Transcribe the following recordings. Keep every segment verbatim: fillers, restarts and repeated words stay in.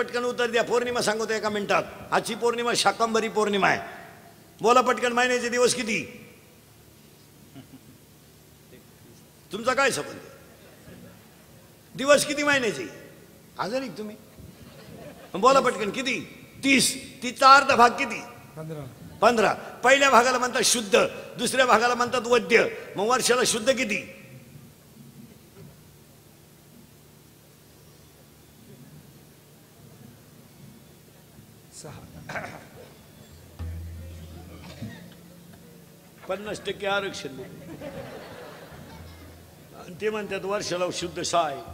पटकन उत्तर द्या. पौर्णिमा सांगतो एका मिनिटात. आजची पौर्णिमा शाकंभरी पौर्णिमा आहे. बोला पटकन. महिन्याचे दिवस किती? तुमचा काय संबंध? दिवस किती महिन्याचे? आजारी तुम्ही? बोला पटकन. किती? तीस. तीसचा अर्धा भाग किती? पंधरा. पहिल्या भागाला म्हणतात शुद्ध, दुसऱ्या भागाला म्हणतात वद्य. मग वर्षाला शुद्ध किती? पन्नास टक्के आरक्षण. आणि ते म्हणतात वर्षाला शुद्ध सहा आहे.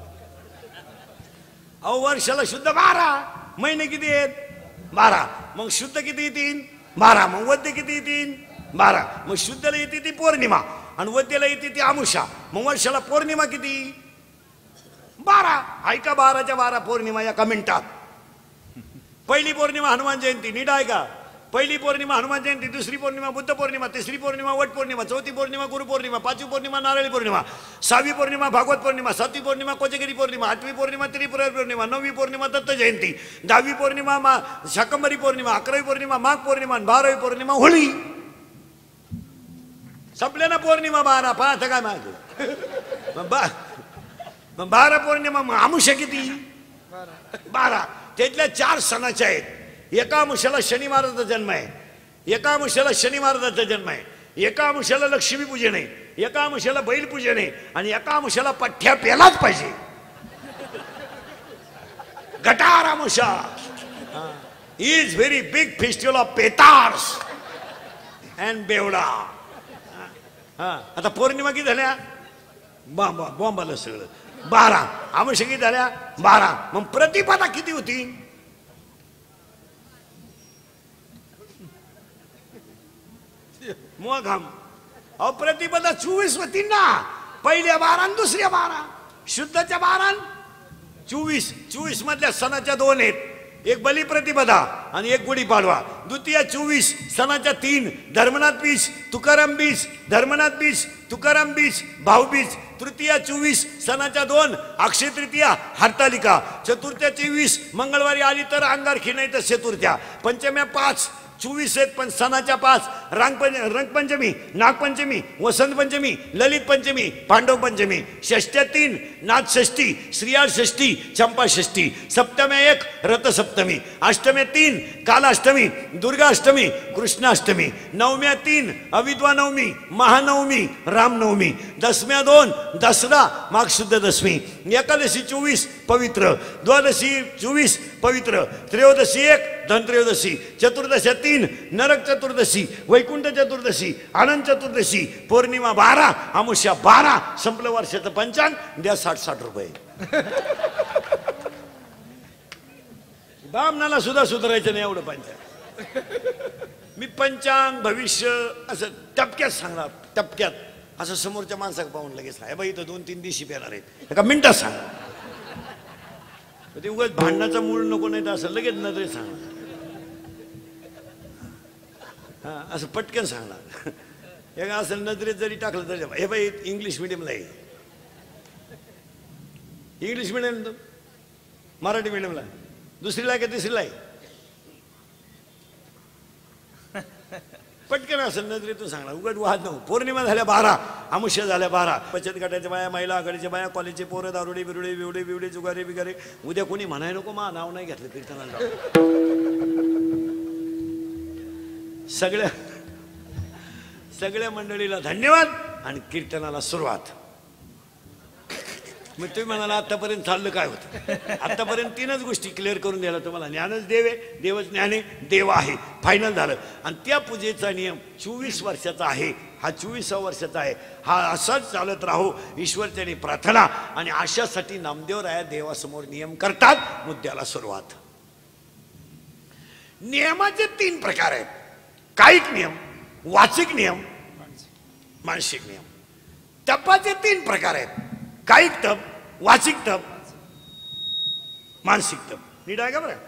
अहो वर्षाला शुद्ध बारा. महिने किती आहेत? बारा. मग शुद्ध किती येतील? बारा. मग वद्य किती येतील? बारा. मग शुद्धला येते ती पौर्णिमा आणि वद्यला येते ती अमावस्या. मग वर्षाला पौर्णिमा किती? बारा. ऐका बाराच्या बारा पौर्णिमा एका मिनिटात. पहिली पौर्णिमा हनुमान जयंती. नीट ऐका. पहिली पौर्णिमा हनुमान जयंती, दुसरी पौर्णिमा बुद्ध पौर्णिमा, तिसरी पौर्णिमा वट पौर्णिमा, चौथी पौर्णिमा गुरु पौर्णिमा, पाचवी पौर्णिमा नारळी पौर्णिमा, सहावी पौर्णिमा भागवत पौर्णिमा, सातवी पौर्णिमा कोजगिरी पौर्णिमा, आठवी पौर्णिमा त्रिपुरा पौर्णिमा, नववी पौर्णिमा दत्त जयंती, दहावी पौर्णिमा मा शाकंभरी पौर्णिमा, अकरावी पौर्णिमा माघ पौर्णिमा, बारावी पौर्णिमा होळी. संपल्या ना पौर्णिमा बारा. पाहता काय मागे बारा पौर्णिमा. मग अमावस्या किती? बारा. त्यातल्या चार सणाच्या आहेत. एका अमावस्याला शनी महाराजाचा जन्म आहे, एका अमावस्याला शनी महाराजाचा जन्म आहे, एका अमावस्याला लक्ष्मी पूजन आहे, एका अमावस्याला बैल पूजन आहे आणि एका अमावस्याला पठ्ठ्या पेलाच पाहिजे. Gatar Amavasya is very big festival of पेटार्स अँड बेवडा. हा आता पौर्णिमा किती झाल्या? बॉम्ब बॉम्ब आलं सगळं. बारा. अमावस्या किती झाल्या? बारा. मग प्रतिपदा किती होती? मग हम अहो प्रतिपदा चोवीस होती ना. पहिल्या बारा आणि दुसऱ्या बारा. शुद्धच्या बारा चोवीस. चोवीस मधल्या सणाच्या दोन आहेत. एक बली प्रतिपदा आणि एक गुढीपाडवा. द्वितीय चोवीस सणाच्या तीन. धर्मनाथ बीज, तुकाराम बीज, धर्मनाथ बीज, तुकाराम बीज, भाऊबीज. तृतीया चोवीस सणाच्या दोन. अक्षय तृतीया, हरतालिका. चतुर्थ्या चोवीस मंगळवारी आली तर अंगारखी नाही तर चतुर्थ्या. पंचम्या पाच. चोवीस आहेत पण सणाच्या पाच. रंगपंच रंगपंचमी, नागपंचमी, वसंत पंचमी, ललित पंचमी, पांडव पंचमी. षष्ट्या तीन. नाथषष्ठी, श्रीयाळ षष्ठी, चंपा षष्ठी. सप्तम्या एक. रथसप्तमी. अष्टम्या तीन. कालाष्टमी, दुर्गाष्टमी, कृष्णाष्टमी. नवम्या तीन. अविद्वा नवमी, महानवमी, रामनवमी. दसम्या दोन. दसरा, माघ शुद्ध दशमी. एकादशी चोवीस पवित्र. द्वादशी चोवीस पवित्र. त्रयोदशी एक. धनत्रयोदशी. चतुर्दशी तीन. नरक चतुर्दशी, वैकुंठ चतुर्दशी, आनंद चतुर्दशी. पौर्णिमा बारा, अमावस्या बारा. संपलं वर्षाचं पंचांग. द्या साठ साठ रुपये. बामनाला सुद्धा सुधारायचं नाही एवढं पंचांग. मी पंचांग भविष्य असं टपक्यात सांगणार. टपक्यात असं समोरच्या माणसाला पाहून लगेच आहे बाई इथं दोन तीन दिवशी पेणार आहेत एका मिनिटात सांग. ते उगाच भांडणाचा मूळ नको नाही तर असं लगेच नजरे सांगणार. हा असं पटकन सांगणार. एका असं नजरेत जरी टाकलं तरी हे बाई इंग्लिश मिडियमला आहे. इंग्लिश मिडियम तो मराठी मिडियमला दुसरीला आहे का तिसरीला आहे? पटकन असं नजरेतून सांगणार. उगाच वाहत नको. पौर्णिमा झाल्या बारा, अमावस्या झाल्या बारा. बचत गटाच्या बाया, महिला आघाडीच्या बाया, कॉलेजचे पोरं, दारुडे बिरुडे बिवडे बिवडे जुगारे बिगारे. उद्या कोणी म्हणाय नको मा नाव नाही घेतलं कीर्तनाला. सगळ्या सगळ्या मंडळीला धन्यवाद आणि कीर्तनाला सुरुवात. मग तुम्ही म्हणाला आतापर्यंत चाललं काय होतं? आतापर्यंत तीनच गोष्टी क्लिअर करून द्यायला तुम्हाला. ज्ञानच देव आहे, देवच ज्ञाने, देव आहे. फायनल झालं. आणि त्या पूजेचा नियम चोवीस वर्षाचा आहे. हा चोवीसावा वर्षाचा आहे. हा असाच चालत राहो ईश्वरचरणी प्रार्थना. आणि अशासाठी नामदेवराया देवासमोर नियम करतात. मुद्द्याला सुरुवात. नियमाचे तीन प्रकार आहेत. कायिक नियम, वाचिक नियम, मानसिक नियम. तपाचे तीन प्रकार आहेत. कायिक तप, वाचिक तप, मानसिक तप. नीट आहे का बरं?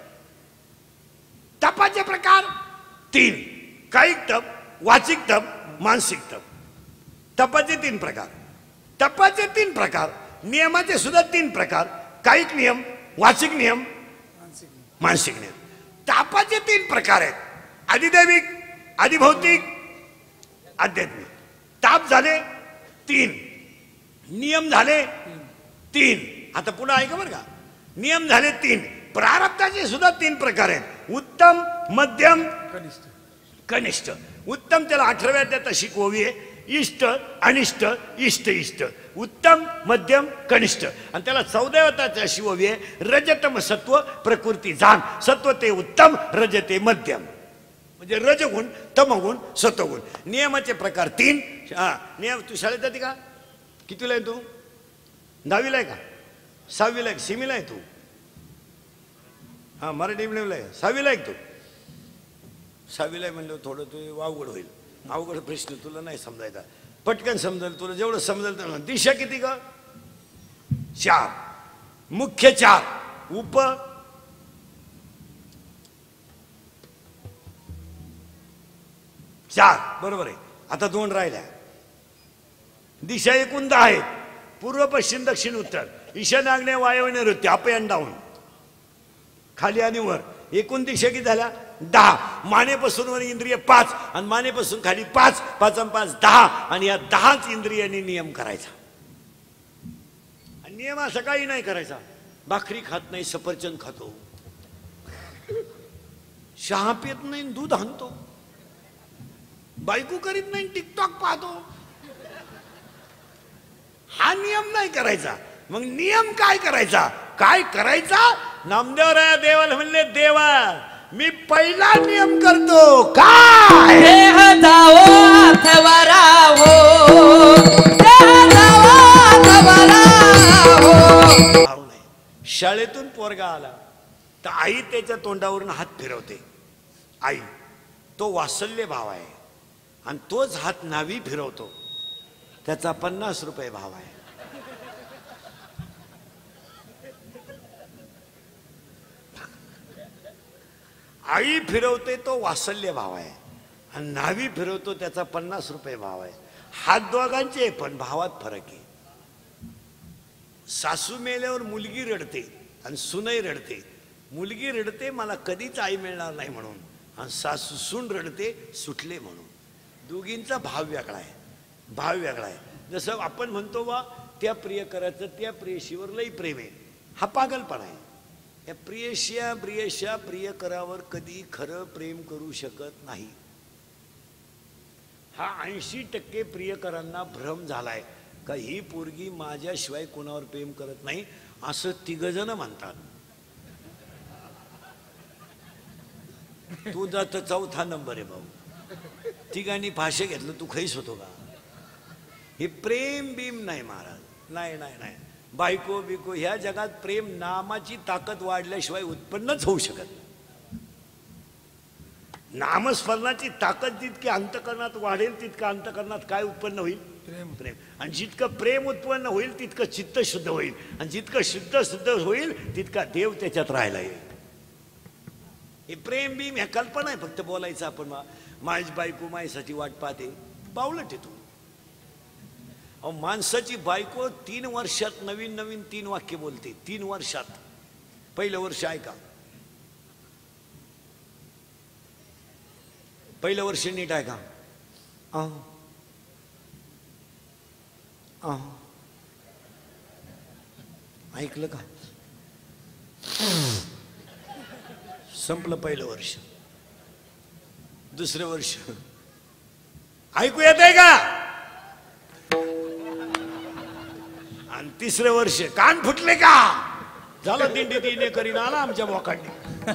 तपाचे प्रकार तीन. कायिक तप, वाचिक तप, मानसिक तप. तपाचे तीन प्रकार. तपाचे तीन प्रकार. नियमाचे सुद्धा तीन प्रकार. कायिक नियम, वाचिक नियम, मानसिक नियम. तापाचे तीन प्रकार आहेत, अधिदैविक, अधिभौतिक, आध्यात्मिक. ताप झाले तीन, नियम झाले तीन. आता पुन्हा ऐका बरं का, नियम झाले तीन, प्रारब्धाचे सुद्धा तीन प्रकार आहेत, उत्तम, मध्यम, कनिष्ठ. कनिष्ठ. उत्तम त्याला अठराव्या अध्यायात शिकववी आहे, इष्ट, अनिष्ट, इष्ट इष्ट, उत्तम, मध्यम, कनिष्ठ. आणि त्याला चौदाव्या शिकववी आहे, रजतम सत्व, प्रकृती जाण. सत्व ते उत्तम, रज ते मध्यम. म्हणजे रजगुण, तमगुण, सत्वगुण. नियमाचे प्रकार तीन. हा नियम. तू शाळेत जाते का? कितीला आहे तू? दहावीला आहे का? सहावीला आहे? सिमीला आहे तू? हा मराठी मिडियमला आहे. सहावीला आहे तू? सहावीला आहे म्हणलं थोडं तू अवघड होईल. अवघड प्रश्न तुला नाही समजायचा, पटकन समजेल तुला. जेवढं समजेल तर. दिशा किती का? चार. मुख्य चार, उप चार. बरोबर आहे. आता दोन राहिल्या. दिशा एकूण दहा आहेत, पूर्व, पश्चिम, दक्षिण, उत्तर, ईशान्य, आग्नेय, वायव्य, नैऋत्य, अप अँड डाऊन, खाली आणि वर. एकूण दिशा किती झाल्या? दहा. मानेपासून वर इंद्रिय पाच आणि मानेपासून खाली पाच, पाच आणि पाच दहा. आणि या दहाच इंद्रियांनी नियम करायचा. आणि नियम असा काही नाही करायचा, भाकरी खात नाही, सफरचंद खातो, चहा पित नाही, दूध आणतो, बायको करीत नाही, टिकटॉक पाहतो. हा नियम नाही करायचा. मग नियम काय करायचा? काय करायचा? नामदेवराया देवाला म्हणले, देवा मी पहिला नियम करतो. काय? देह जावो अथवा हो, देह जावो अथवा हो. शाळेतून पोरगा आला तर आई त्याच्या तोंडावरून हात फिरवते. आई, तो वात्सल्य भाव आहे. आणि तोच हात नावी फिरवतो, त्याचा पन्नास रुपये भाव आहे. आई फिरवते तो वात्सल्य भाव आहे, आणि नावी फिरवतो त्याचा पन्नास रुपये भाव आहे. हात दोघांचे, पण भावात फरक आहे. सासू मेल्यावर मुलगी रडते आणि सुनई रडते. मुलगी रडते मला कधीच आई मिळणार नाही म्हणून, आणि सासू सून रडते सुटले म्हणून. दोघींचा भाव वेगळा आहे, भाव वेगळा आहे. जसं आपण म्हणतो बा त्या प्रियकराचं त्या प्रेयशीवर लई प्रेम आहे, हा पागलपणा आहे. या प्रियशिया प्रियशा प्रियकरावर कधी खरं प्रेम करू शकत नाही. हा ऐंशी टक्के प्रियकरांना भ्रम झालाय का ही पोरगी माझ्याशिवाय कोणावर प्रेम करत नाही, असं तिघजण म्हणतात. तू जात चौथा नंबर आहे भाऊ. तिघांनी भाषे घेतलं, तू खैस होतो का? हे प्रेम बीम नाही महाराज, नाही नाही नाही. बायको बिको ह्या जगात प्रेम नामाची ताकद वाढल्याशिवाय उत्पन्नच होऊ शकत नाही. नामस्मरणाची ताकद जितकी अंतकरणात वाढेल तितकं अंतकरणात काय उत्पन्न होईल? प्रेम. प्रेम. आणि जितकं प्रेम उत्पन्न होईल तितकं चित्त शुद्ध होईल, आणि जितकं शुद्ध शुद्ध होईल तितका देव त्याच्यात राहायला येईल. हे प्रेम बीम ह्या कल्पना आहे, फक्त बोलायचं आपण माझी बायको माझ्यासाठी वाट पाहते, बावळट आहे तू. अहो माणसाची बायको तीन वर्षात नवीन नवीन तीन वाक्य बोलते. तीन वर्षात. पहिलं वर्ष ऐका, पहिलं वर्ष नीट ऐका. ऐकलं का? संपलं पहिलं वर्ष. दुसरं वर्ष ऐकू येत आहे का? आणि तिसरं वर्ष कान फुटले का? झालं दिंडी दिंडी करीन आला आमच्या बोकांनी.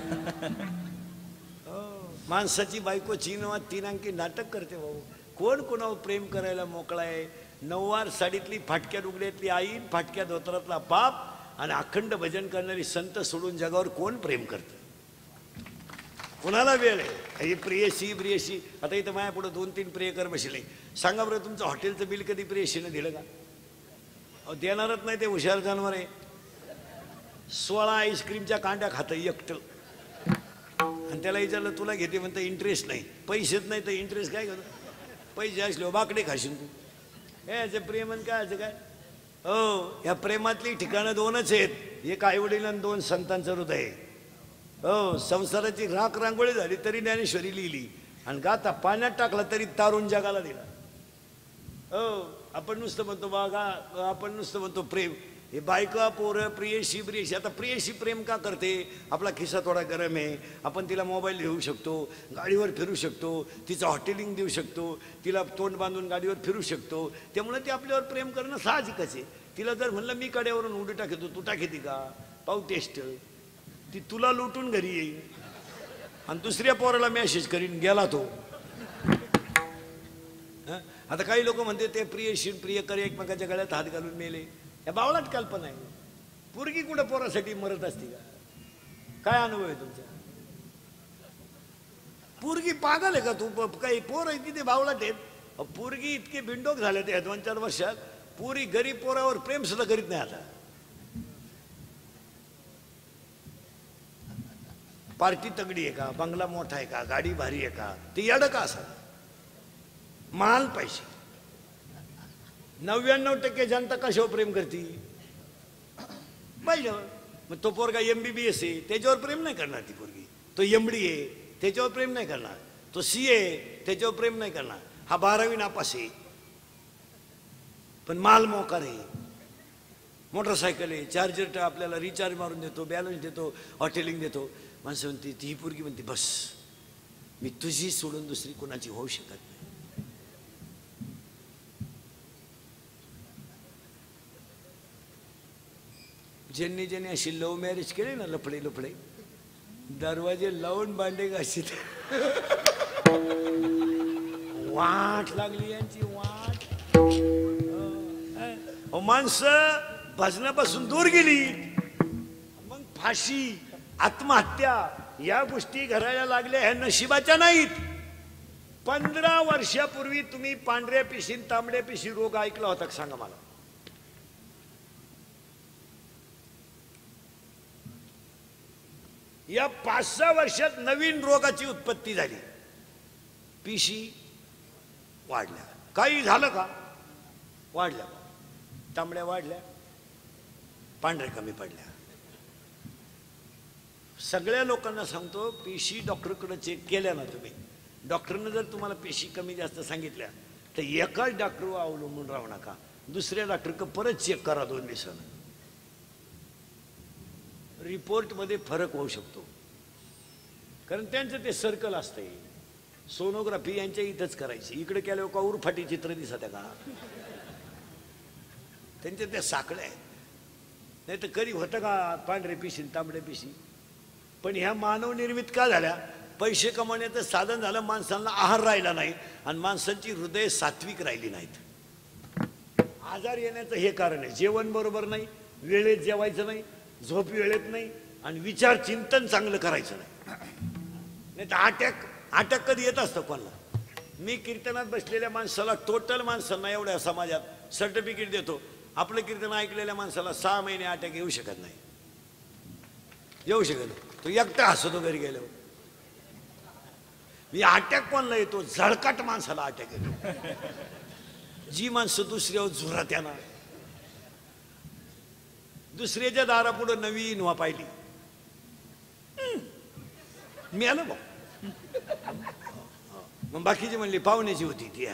माणसाची बायको चीनवा तीन अंकी नाटक करते भाऊ. कोण कोणावर प्रेम करायला मोकळा आहे? नऊवार साडीतली फाटक्या लुगड्यातली आई, फाटक्या धोत्रातला बाप आणि अखंड भजन करणारी संत सोडून जगावर कोण प्रेम करतं? कोणाला वेळ आहे? ही प्रियशी प्रियशी. आता इथं माझ्या पुढे दोन तीन प्रियकर बसले. सांगा बरं तुमचं हॉटेलचं बिल कधी प्रियशीनं दिलं का? अहो देणारच नाही, ते हुशार जानवर आहे. सोळा आईस्क्रीमच्या कांड्या खातं एकटं, आणि त्याला विचारलं तुला घेते म्हणतं इंटरेस्ट नाही. पैसेच नाही तर इंटरेस्ट काय करतो? पैसे असले बाकडे खाशील तू. हे याचं प्रेम आणि काय असं काय? हो, या प्रेमातली ठिकाणं दोनच आहेत, एक आईवडील आणि दोन संतांचं हृदय. हो, संसाराची राख रांगोळी झाली तरी ज्ञानेश्वरी लिहिली आणि गाता पाण्यात टाकला तरी तारून जगाला दिला. हो, आपण नुसतं म्हणतो बागा, आपण नुसतं म्हणतो प्रेम, हे बायका पोरं प्रियशी प्रियशी. आता प्रियशी प्रेम का करते? आपला खिसा थोडा गरम आहे, आपण तिला मोबाईल देऊ शकतो, गाडीवर फिरू शकतो, तिचं हॉटेलिंग देऊ शकतो, तिला तोंड बांधून गाडीवर फिरू शकतो, त्यामुळे ती आपल्यावर प्रेम करणं साहजिकच आहे. तिला जर म्हणलं मी कड्यावरून उडी टाकतो, तू टाकेती का? पाहू टेस्ट. ती तुला लुटून घरी येईल आणि दुसऱ्या पोराला मेसेज करीन गेला तो. आता काही लोक म्हणते ते प्रियशी प्रियकर एकमेकाच्या गळ्यात हात घालून मेले. या बावळात कल्पना आहे. पोरगी कुठं पोरासाठी मरत असते का? काय अनुभव आहे तुमचा? पोरगी पागल आहे का तू? काही पोर आहे तिथे बावळात आहेत. पोरगी इतके बिंडोक झाले ते दोन चार वर्षात, पोरी गरीब पोरावर प्रेम सुद्धा करीत नाही. आता पार्टी तगडी आहे का, बंगला मोठा आहे का, गाडी भारी आहे का, ते याड का असा? माल पैसे. नव्याण्णव टक्के जनता कशावर प्रेम करते? पाहिजे. मग तो पोरगा एम बी बी एस आहे त्याच्यावर प्रेम नाही करणार ती पोरगी. तो एम डी आहे त्याच्यावर प्रेम नाही करणार. तो सी ए त्याच्यावर प्रेम नाही करणार. हा बारावी नापास आहे पण माल मोकार आहे, मोटरसायकल आहे, चार्जर आपल्याला रिचार्ज मारून देतो, बॅलन्स देतो, हॉटेलिंग देतो. माणसं म्हणते, ती पोरगी म्हणते बस मी तुझी सोडून दुसरी कोणाची होऊ शकत नाही. ज्यांनी ज्यांनी अशी लव्ह मॅरेज केले ना, लफडे लफडे दरवाजे लावून बांधे घाशी वाट लागली यांची वाट. माणसं भजनापासून दूर गेली, मग फाशी, आत्महत्या या गोष्टी घरायला लागल्या. ह्या नशिबाच्या नाहीत. पंधरा वर्षापूर्वी तुम्ही पांढऱ्या पिशी तांबड्या पिशी रोग ऐकला होता का? सांगा मला. या पाच सहा वर्षात नवीन रोगाची उत्पत्ती झाली. पिशी वाढल्या. काही झालं का? वाढल्या. तांबड्या वाढल्या, पांढऱ्या कमी पडल्या. सगळ्या लोकांना सांगतो, पेशी डॉक्टरकडे चेक केल्या ना तुम्ही, डॉक्टरने जर तुम्हाला पेशी कमी जास्त सांगितल्या तर एकाच डॉक्टरवर अवलंबून राहू नका. दुसऱ्या डॉक्टरकडे परत चेक करा दोन दिवसानं. रिपोर्टमध्ये फरक होऊ शकतो, कारण त्यांचं ते सर्कल असते. सोनोग्राफी यांच्या इथंच करायची. इकडे केल्यावर का उरफाटी चित्र दिसत आहे का? त्यांचे ते साखळे आहेत. नाही तर कधी होतं का पांढरे पिशी तांबडे पिशी? पण ह्या मानवनिर्मित का झाल्या? पैसे कमवण्याचं साधन झालं, माणसांना आहार राहिला नाही आणि माणसांची हृदय सात्विक राहिली नाहीत. आजार येण्याचं हे कारण आहे. जेवण बरोबर नाही, वेळेत जेवायचं नाही, झोप वेळेत नाही आणि विचार चिंतन चांगलं करायचं नाही. नाही तर अटॅक अटॅक कधी येत असतं कोणाला? मी कीर्तनात बसलेल्या माणसाला, टोटल माणसांना एवढ्या समाजात सर्टिफिकेट देतो, आपलं कीर्तन ऐकलेल्या माणसाला सहा महिने अटॅक येऊ शकत नाही. येऊ शकत नाही. तो एकटा हसतो घरी गेल्यावर. मी अटॅक कोणाला येतो? झळकाट माणसाला अटॅक येतो. जी माणसं दुसऱ्यावर झुरा त्यांना दुसऱ्याच्या दारापुढे नवीन वा पाहिली, मी आलो बा. मग बाकीची म्हणली पाहुण्याची होती ती.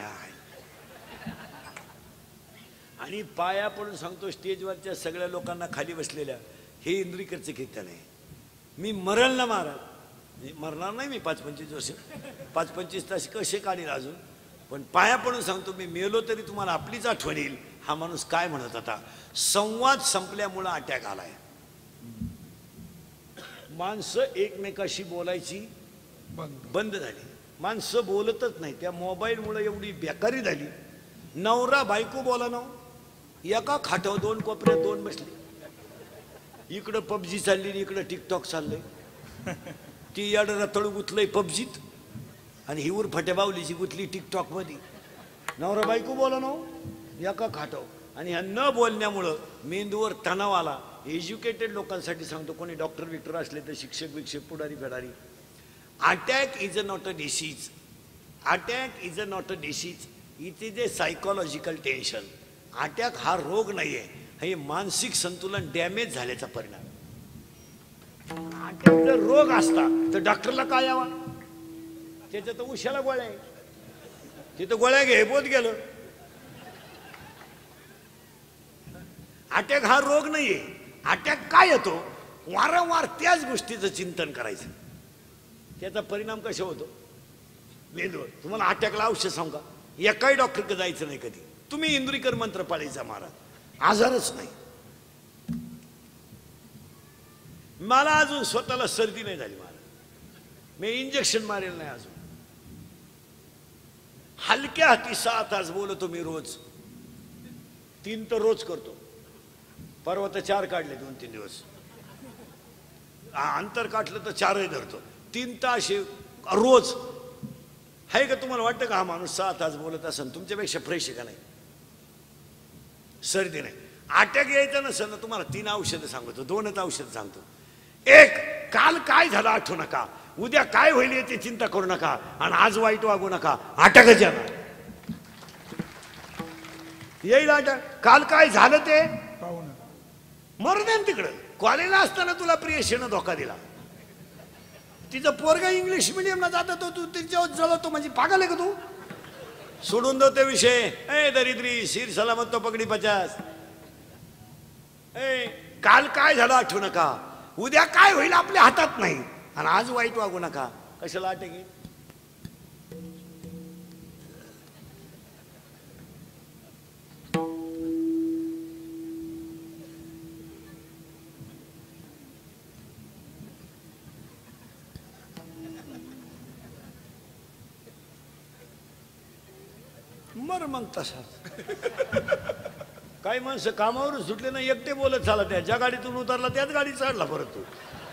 आणि पाया पडून सांगतो, स्टेजवरच्या सगळ्या लोकांना खाली बसलेल्या, हे इंद्रिकरचं कीर्तन आहे. मी मरल ना महाराज, मरणार नाही मी पाच पंचवीस वर्ष, पाच पंचवीस तास कसे काढील अजून, पण पाया पडून सांगतो मी मेलो तरी तुम्हाला आपलीच आठवण येईल. हा माणूस काय म्हणत होता? संवाद संपल्यामुळं अटॅक आलाय. माणसं एकमेकाशी बोलायची बंद झाली. माणसं बोलतच नाही. त्या मोबाईलमुळे एवढी बेकारी झाली. नवरा बायको बोला ना, एका खाटावर दोन कोपऱ्यात दोन बसले. इकडं पबजी चालली, इकडं टिकटॉक चाललंय. ती याड रतळ गुतलंय पबजीत आणि ही उर फट्या बावलीची गुतली टिकटॉक मध्ये. नवरा बायको बोला ना एका खाटावर. आणि ह्या न बोलण्यामुळं मेंदूवर तणाव आला. एज्युकेटेड लोकांसाठी सांगतो, कोणी डॉक्टर विक्टर असले तर शिक्षक विक्षक पुढारी फेडारी, attack is a not a disease. Attack is a not a disease, it is a psychological tension. Attack हा रोग नाही आहे, हे मानसिक संतुलन डॅमेज झाल्याचा परिणाम. अटॅक जर रोग असता तर डॉक्टरला काय यावा? त्याच्या तर उशाला गोळ्या आहे, तिथं गोळ्या घे बोत गेलं. अटॅक हा रोग नाहीये. अटॅक काय येतो? वारंवार त्याच गोष्टीचं चिंतन करायचं, त्याचा परिणाम कसा होतो मेंदूवर. तुम्हाला अटॅकला औषध सांगा, एकाही डॉक्टरकडे जायचं नाही कधी. तुम्ही इंद्रिकर मंत्र पाळीचा मारा, आजारच नाही. मला अजून स्वतःला सर्दी नाही झाली, मला मी इंजेक्शन मारेल नाही अजून. हलक्या हाती सहा तास बोलतो मी रोज, तीन तर रोज करतो. परवा तर चार काढले दोन तीन दिवस, अंतर काढलं तर चारही धरतो. तीन तास रोज आहे का? तुम्हाला वाटतं का हा माणूस सहा तास बोलत असेल तुमच्यापेक्षा फ्रेश आहे का? नाही, सर्दी नाही. अटॅक यायचं नसेल ना, तुम्हाला तीन औषधं सांगतो, दोनच औषधं सांगतो. एक, काल काय झालं आठवू नका, उद्या काय होईल याची चिंता करू नका, आणि आज वाईट वागू नका. अटॅकच येणार, येईल अटॅक. काल काय झालं ते मरू दे तिकडं. कॉलेजला असताना तुला प्रियशीनं धोका दिला, तिचं पोरगा इंग्लिश मिडियमला जात तो, तू तिच्यावर जळतो म्हणजे पागल आहे का तू? सोडून दो ते विषय. ए दरिद्री शिर सलामत तो पगडी पचास. ए काल काय झालं आठवू नका, उद्या काय होईल आपल्या हातात नाही, आणि आज वाईट वागू नका. कशाला अटॅक येईल? मर मग तसाच. काही माणसं कामावर सुटले ना, एकटे बोलत झाला, त्या ज्या गाडीतून उतरला त्याच गाडी चढला परत तू.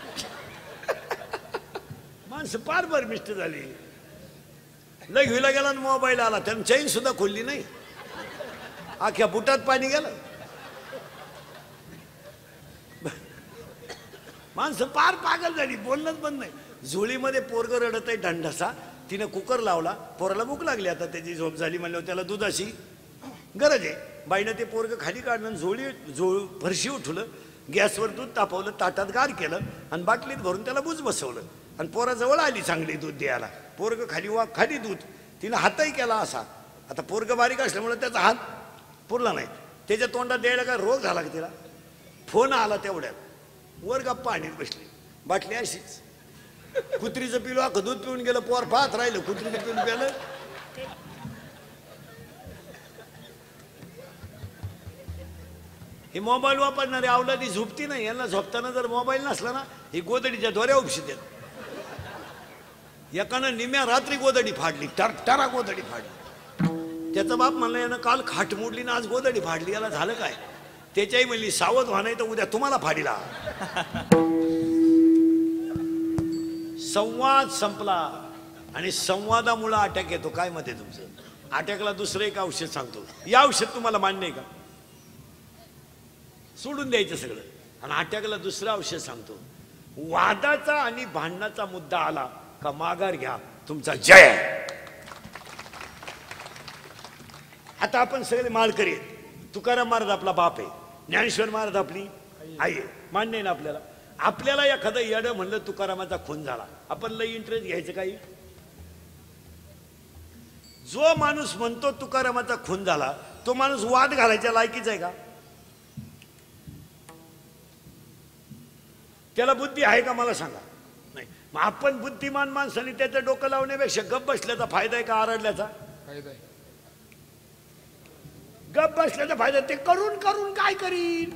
माणसं पार बर मिष्ट झाली. लय घेऊला गेला मोबाईल आला, त्यानं चैन सुद्धा खोलली नाही, अख्ख्या बुटात पाणी गेलं. माणसं पार पागल झाली, बोलणंच बंद नाही. झोळीमध्ये पोरग रडत आहे ढंढसा, तिनं कुकर लावला, पोराला भूक लागली, आता त्याची झोप झाली म्हणल्यावर त्याला दुधाची गरज आहे. बाईनं ते पोरग खाली काढलं, झोळी झोळ फरशी उठवलं, गॅसवर दूध तापवलं, ताटात गार केलं, आणि बाटलीत भरून त्याला बुज बसवलं, आणि पोराजवळ आली चांगली दूध द्यायला. पोरग खाली वा खाली दूध, तिनं हातही केला असा. आता पोरग बारीक असल्यामुळे त्याचा हात पुरला नाही, त्याच्या तोंडात द्यायला काय रोग झाला का तिला? फोन आला तेवढ्यात, वर गप्पा आणीत बसली, बाटली अशीच. कुत्रीचं पिलो अख्खं दूध पिऊन गेलं, पोर पाहत राहिलं, कुत्रीचं पिऊन गेलं. हे मोबाईल वापरणारे अवलादी झोपती नाही, यांना झोपताना जर मोबाईल नसला ना, ही गोदडीच्या दोऱ्या उपशी देत. एकानं निम्या रात्री गोदडी फाडली, टर टरा गोदडी फाडली. त्याचा बाप म्हणला, यानं काल खाट मोडली ना आज गोदडी फाडली, याला झालं काय? त्याच्याही म्हणली, सावध व्हा नाही तर उद्या तुम्हाला फाडीला. संवाद संपला, आणि संवादामुळे अटॅक येतो. काय मत आहे तुमचं? अटॅकला दुसरं एक औषध सांगतो, या औषध तुम्हाला मान्य आहे का? सोडून द्यायचं सगळं, आणि अटॅकला दुसरं औषध सांगतो. वादाचा आणि भांडणाचा मुद्दा आला का माघार घ्या, तुमचा जय. आता आपण सगळे माळकरी आहेत. तुकाराम महाराज आपला बाप आहे, ज्ञानेश्वर महाराज आपली आई आहे, मान्य आहे ना आपल्याला? आपल्याला एखादं येडं म्हणलं तुकारामाचा खून झाला, आपण लई इंटरेस्ट घ्यायचं काही? जो माणूस म्हणतो तुकारामाचा खून झाला, तो माणूस वाद घालायच्या लायकीच आहे का? त्याला बुद्धी आहे का मला सांगा? नाही. मग आपण बुद्धिमान माणसाने त्याचं डोकं लावण्यापेक्षा गप बसल्याचा फायदा आहे का आरडल्याचा? फायदा आहे. गप बसल्याचा फायदा. ते करून करून काय करीन?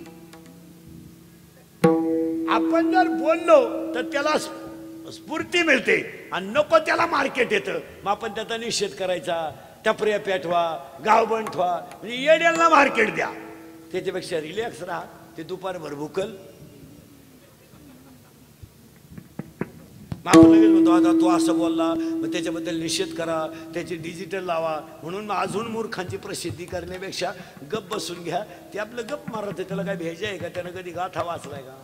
आपण जर बोललो तर त्याला स्फूर्ती मिळते, आणि नको त्याला मार्केट येतं, मग आपण त्याचा निषेध करायचा, टपऱ्या पेटवा, गाव बंद ठेवा, म्हणजे येड्याला मार्केट द्या. त्याच्यापेक्षा रिलॅक्स राहा, ते दुपारभर भुकल. आपण लगेच म्हणतो आता तो असं बोलला, मग त्याच्याबद्दल निषेध करा, त्याची डिजिटल लावा. म्हणून मग अजून मूर्खांची प्रसिद्धी करण्यापेक्षा गप बसून घ्या. ते आपलं गप मारत, त्याला काय भ्यायचं आहे का? त्यानं कधी गाथा वाचलाय का?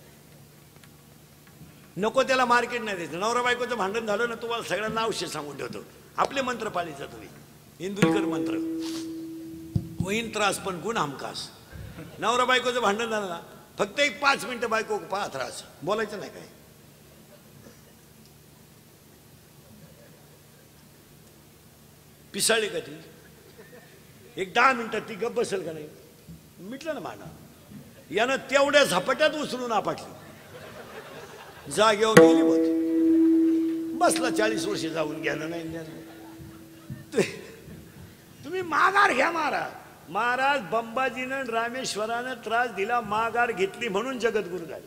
नको त्याला मार्केट नाही द्यायचं. नवरा बायकोचं भांडण झालं ना, तुम्हाला सगळ्यांना औषध सांगून ठेवतो, आपले मंत्र पाळीचा तुम्ही, इंदुरीकर मंत्र. होईन त्रास पण गुण हमखास. नवरा बायकोचं भांडण झालं ना, फक्त एक पाच मिनिटं बायको पाहत राहायचं, बोलायचं नाही काय. पिसाळली का ती, एक दहा मिनिटात ती गप्प बसेल का नाही, मिटलं ना माना. यानं तेवढ्या झपाट्यात उचलून आपटली, जागेवर गेली होती, बसला. चाळीस वर्ष जाऊन गेलं नाही. तुम्ही माघार घ्या महाराज. महाराज बंबाजीनं रामेश्वरानं त्रास दिला, माघार घेतली म्हणून जगद्गुरु झाले.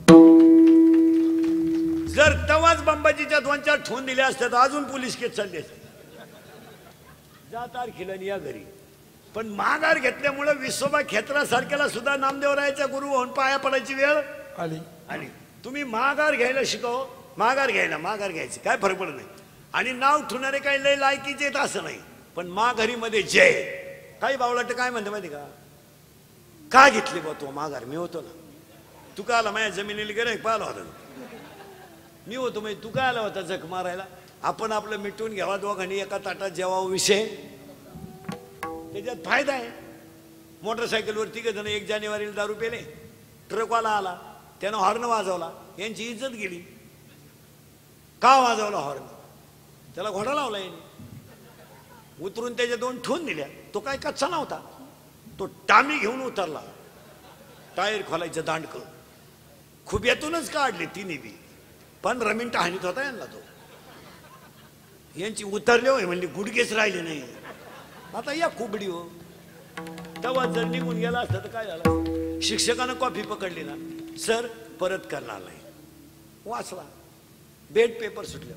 जर तेव्हाच बंबाजीच्या दोन चार ठोन दिले असतात अजून पोलीस केस चालली असते. जा तारखेला या घरी. पण माघार घेतल्यामुळे विसोबा खेत्रासारख्याला सुद्धा नामदेवरायाच्या गुरु होऊन पाया पडायची वेळ आली आली. तुम्ही माघार घ्यायला शिकव, माघार घ्यायला माघार घ्यायची काय फरक पडत नाही. आणि नाव ठेवणारे काही लय लायकीचे येत असं नाही, पण माघारीमध्ये जय. काही बावलाट काय म्हणते माहिती का, का घेतली बा तो माघार. मी होतो ना, तू का आला माझ्या जमिनीला गेला पाहिला होता मी होतो, म्हणजे तू काय आला होता जख मारायला. आपण आपलं मिटून घ्यावा दोघांनी, एका ताटात जेव्हा विषय, त्याच्यात फायदा आहे. मोटरसायकलवर तिघ जण एक जानेवारीला दारू पेले, ट्रकवाला आला, त्यानं हॉर्न वाजवला, यांची इज्जत गेली. का वाजवला हॉर्न, त्याला घोडा लावला याने. उतरून त्याच्या दोन ठोन दिल्या. तो काय कच्चा नव्हता, तो टामी घेऊन उतरला. टायर खोलायचं दांडकं खुब्यातूनच काढले तिन्ही बी. पंधरा मिनिटं हानीत होता यांना तो. यांची उतरले होय म्हणजे गुडघेच राहिले नाही. आता या कुबडी हो. तेव्हा जर निघून गेला असतं तर काय झालं. शिक्षकानं कॉफी पकडली ना, सर परत करणार नाही. वाचला, बेड पेपर सुटले.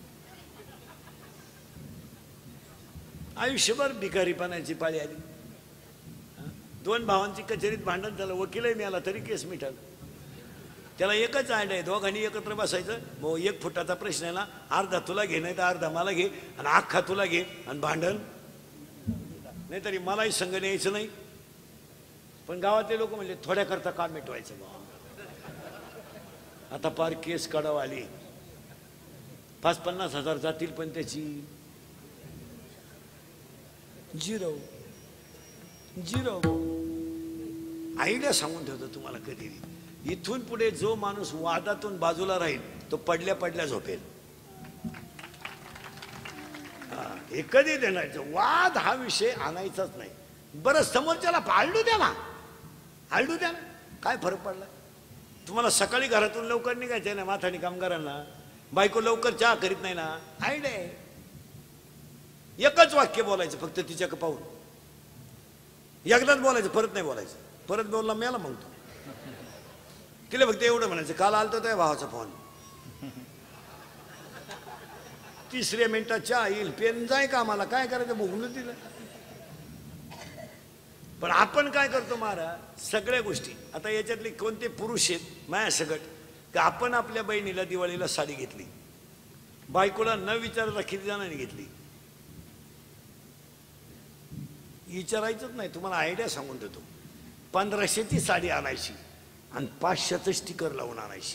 आयुष्यभर भिकारीपणाची पाळी आली. दोन भावांची कचेरीत भांडण झालं, वकीलही मिळाला तरी केस मिठाल. त्याला एकच आयडिया आहे, दोघांनी एकत्र बसायचं. मग एक फुटाचा प्रश्न आहे ना, अर्धा तुला घे नाही तर अर्धा मला घे, आणि अख्खा तुला घे, आणि भांडण नाही तरी मलाही संग न्यायचं नाही. पण गावातले लोक म्हणजे थोड्याकरता काम मिटवायचं. आता पार केस काढाव आली, पाच पन्नास हजार जातील, पण त्याची झिरो झिरो. आयडिया सांगून ठेवतो तुम्हाला, कधी इथून पुढे जो माणूस वादातून बाजूला राहील तो पडल्या पडल्या झोपेल. हे कधी देण्याचं, वाद हा विषय आणायचाच नाही. बरं समोरच्याला आलडू द्या ना, आलडू द्या ना, काय फरक पडला. तुम्हाला सकाळी घरातून लवकर निघायचं ना, माथाणी कामगारांना. बायको लवकर चहा करीत नाही ना, आयडिया आहे. एकच वाक्य बोलायचं फक्त तिच्याकडे पाहून, एकदाच बोलायचं, परत नाही बोलायचं. परत बोलला मेला मग तो. तिला फक्त एवढं म्हणायचं, काल आलतो त्या भावाचा फोन, तिसऱ्या मिनिटात चहा येईल, पेन जाय का, आम्हाला काय करायचं बघून तिला. पण आपण काय करतो महाराज, सगळ्या गोष्टी. आता याच्यातले कोणते पुरुष आहेत माया सगट, की आपण आपल्या बहिणीला दिवाळीला साडी घेतली, बायकोला न विचारता किती जणांनी घेतली, विचारायचंच नाही. तुम्हाला आयडिया सांगून देतो. पंधराशेची साडी आणायची आणि पाचशेचं स्टिकर लावून आणायची.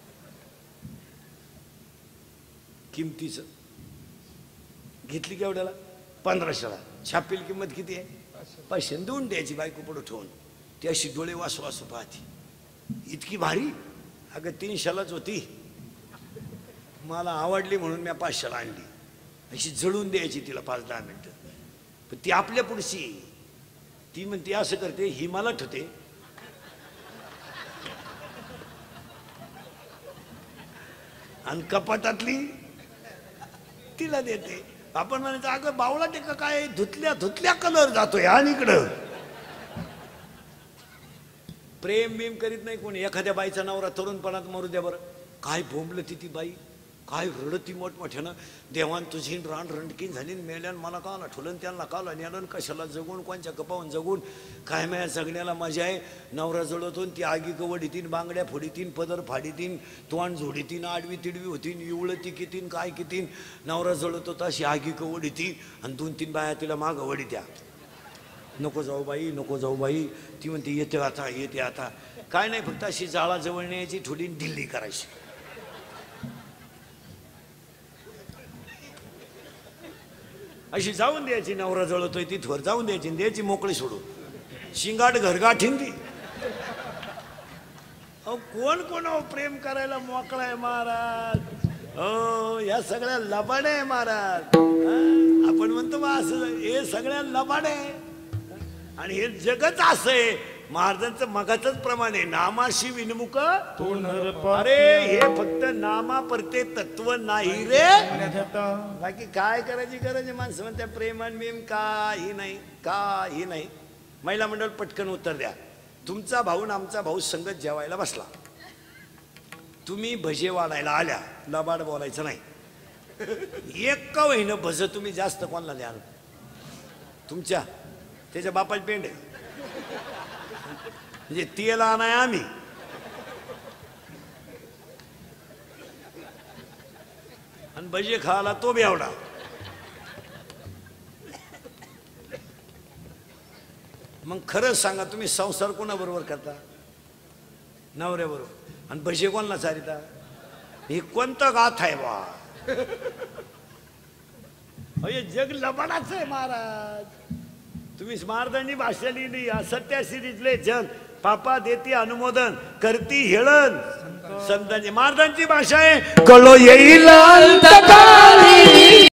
किमतीचं घेतली केवढ्याला, पंधराशेला. छापील किंमत किती आहे, पाचशे. देऊन द्यायची बायको पुढं ठेवून. ती अशी डोळे वासू वासू पाहती, इतकी भारी. अगं तीनशेलाच होती, मला आवडली म्हणून मी पाचशेला आणली. अशी जळून द्यायची तिला पाच दहा मिनिटं. पण ती आपल्या पुढची, ती म्हणते असं करते, ही मला ठेवते. आणि कपाटातली तिला देते. आपण म्हणायचं अगं बावळा टेका काय, धुतल्या धुतल्या कलर जातोय. आणि इकडं प्रेम बिम करीत नाही कोणी. एखाद्या बाईचा नवरा तरुणपणात मरू द्या बरं, काय बोंबलं ती ती बाई, काय रडती मोठमोठ्यानं. देवान तुझी रान रणकीन झाली, मेल्यान मला काला ठुलन, त्यांना काला नेलन, कशाला जगून, कोणच्या कपावून जगून. काय माया जगण्याला मजा आहे. नवरा जळवतून ती आगी कवडीतीन, बांगड्या फोडीतीन, पदर फाडीतीन, तोंड झोडीतीन, आडवी तिडवी होतीन, इवळती कितीन, काय कितीन. नवरा जळवतो तशी आगी कवडीतीन, आणि दोन तीन बाया तिला मागं वडीत्या. नको जाऊ बाई, नको जाऊ बाई. ती म्हणते येते आता, येते आता. काय नाही, फक्त अशी जाळा जवळ न्यायची, थोडी ढिल्ली करायची. अशी जाऊन द्यायची. नवरा जळतोय तिथवर जाऊन द्यायची, द्यायची मोकळी सोडून. शिंगाट घरगाठीन ती. अहो कोण कोण प्रेम करायला मोकळा आहे महाराज. हो या सगळ्या लबाड आहे महाराज. हा? आपण म्हणतो बा असं हे सगळ्या लबाड आहे आणि हे जगच असं आहे. महाराजांचं मगाचच प्रमाण आहे नामाशी विनमुख. अरे हे फक्त नामा परते तत्व नाही रे. बाकी काय करायची गरज आहे. माणसं म्हणते प्रेमान मेम काही नाही काही नाही. महिला मंडळ पटकन उत्तर द्या. तुमचा भाऊ आणि आमचा भाऊ संगत जेवायला बसला. तुम्ही भजे वाढायला आल्या. लबाड बोलायचं नाही. एक का होईना भज तुम्ही जास्त कोणाला द्याल. तुमच्या त्याच्या बापाची पेंड आहे म्हणजे तेल आणाय आम्ही आणि भजे खायला तो बेवडा. मग खरंच सांगा तुम्ही संसार कोणाबरोबर करता. नवऱ्याबरोबर. आणि भजे कोणाला चारिता. हे कोणतं गाथ आहे बा. हे जग लबाडाच आहे महाराज. तुम्ही महाराजांनी भाषा लिहिली असत्याशी रिजले जग पापा देती अनुमोदन करती हेळन. संतांची महाराजांची भाषा आहे कळो येईल अंतकाळी